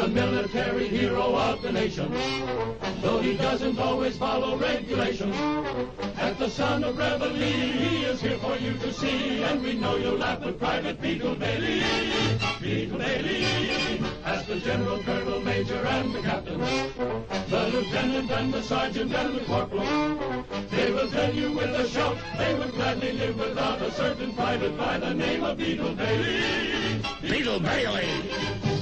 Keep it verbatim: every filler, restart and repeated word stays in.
the military hero of the nation. Though he doesn't always follow regulations, at the son of Reveille, he is here for you to see. And we know you'll laugh with Private Beetle Bailey. Beetle Bailey, as the general, colonel, major, and the captain, the lieutenant and the sergeant and the corporal, they will tell you with a shout they would gladly live without a certain private by the name of Beetle Bailey. Beetle Bailey.